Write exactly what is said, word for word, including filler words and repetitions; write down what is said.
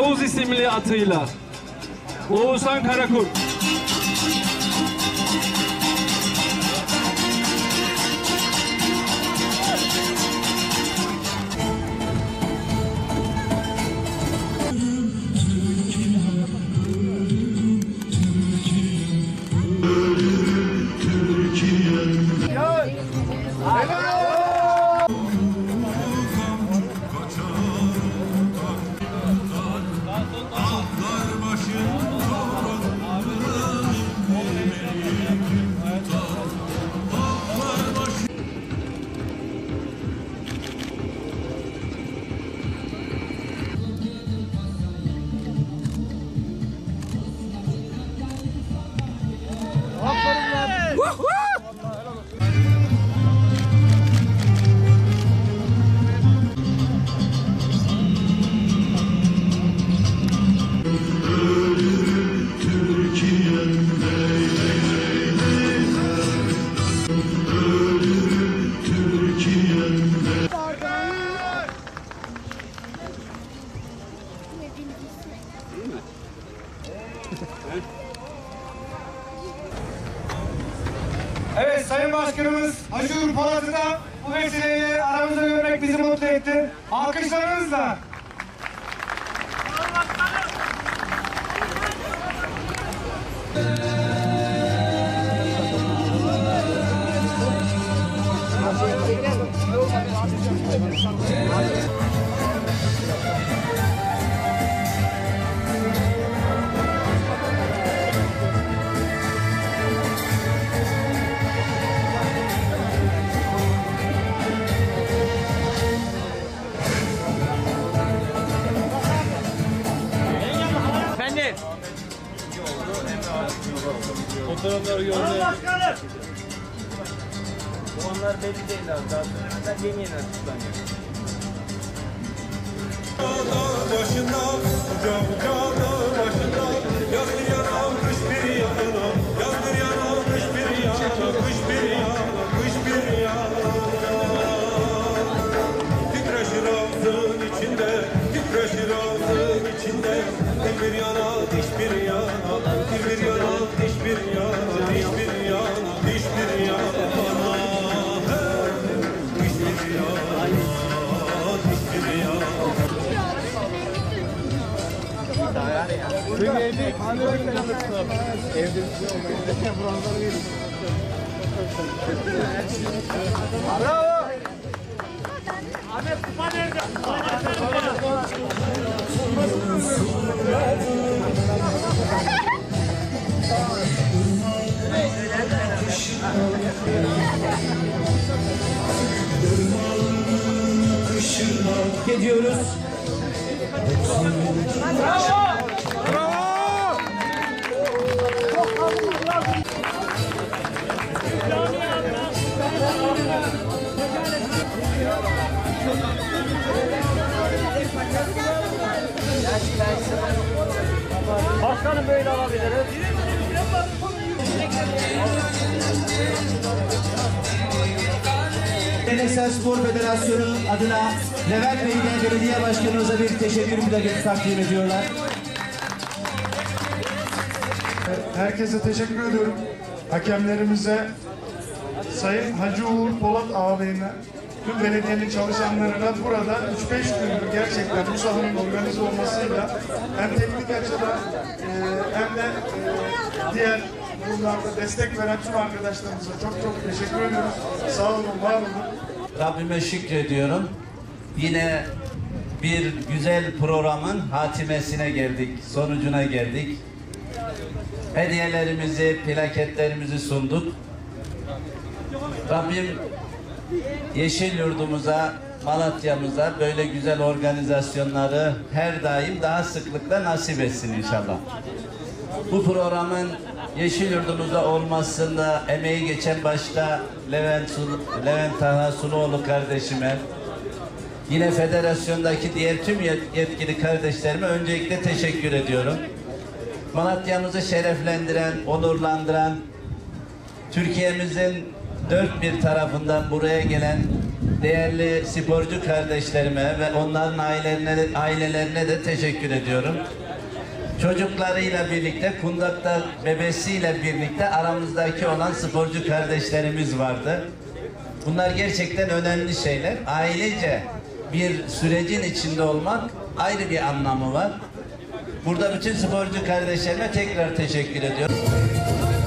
Oğuz isimli atıyla. Oğuzhan Karakurt. Evet, Sayın Başkanımız Hacı Uğur Polat'ı da bu vesileyle aramızda görmek bizi mutlu etti. Alkışlarınızla. Fotoğrafları gönder. Başkanım. Bu onlar belli değil abi. Daha sonra yeni yeni açıklanıyor. Başında, uca uca dağ başında, yazdır yana, kış bir yana, yazdır yana, kış bir yana, kış bir yana, kış bir yana. Titreşir ağzın içinde, titreşir ağzın içinde, bir yana, diş bir yana, bir yana, diş bir yana, diş bir yana, diş bir yana bana. Diş bir yana, diş bir yana. Çünkü evde kahve bekliyorsun. Evde bronzları gelin. Bravo. Ahmet kupa nerede? Ediyoruz. Bravo! Başkanım böyle alabiliriz. Geleneksel Spor Federasyonu adına Levent Bey'den belediye başkanımıza bir teşekkür müdahale takdim ediyorlar. Herkese teşekkür ediyorum. Hakemlerimize, Sayın Hacı Uğur Polat ağabeyine, tüm belediyenin çalışanlarına burada üç beş gündür gerçekten bu sahanın organize olmasıyla hem teknik açıdan e, hem de e, diğer konularda destek veren tüm arkadaşlarımıza çok çok teşekkür ediyoruz. Sağ olun, var olun. Rabbime şükrediyorum. Yine bir güzel programın hatimesine geldik, sonucuna geldik. Hediyelerimizi, plaketlerimizi sunduk. Rabbim Yeşil Yurdumuza, Malatya'mıza böyle güzel organizasyonları her daim daha sıklıkla nasip etsin inşallah. Bu programın Yeşil Yurdumuzda olmasında emeği geçen başta Levent, Sulu, Levent Taha Suluoğlu kardeşime, yine federasyondaki diğer tüm yetkili kardeşlerime öncelikle teşekkür ediyorum. Malatya'mızı şereflendiren, onurlandıran, Türkiye'mizin dört bir tarafından buraya gelen değerli sporcu kardeşlerime ve onların ailelerine, ailelerine de teşekkür ediyorum. Çocuklarıyla birlikte, kundakta bebesiyle birlikte aramızdaki olan sporcu kardeşlerimiz vardı. Bunlar gerçekten önemli şeyler. Ailece bir sürecin içinde olmak ayrı bir anlamı var. Burada bütün sporcu kardeşlerime tekrar teşekkür ediyorum.